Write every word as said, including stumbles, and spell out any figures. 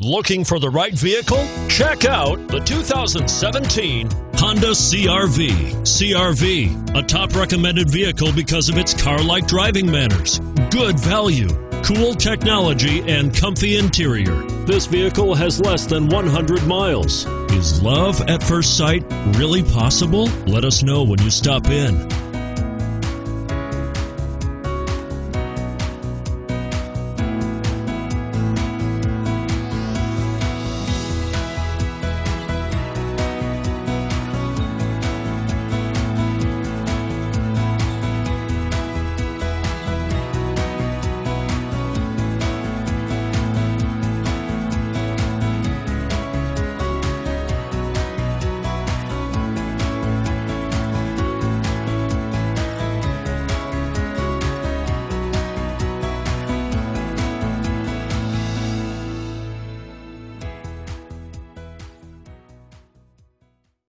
Looking for the right vehicle? Check out the two thousand seventeen Honda C R V. C R V, a top recommended vehicle because of its car-like driving manners, good value, cool technology, and comfy interior. This vehicle has less than one hundred miles. Is love at first sight really possible? Let us know when you stop in.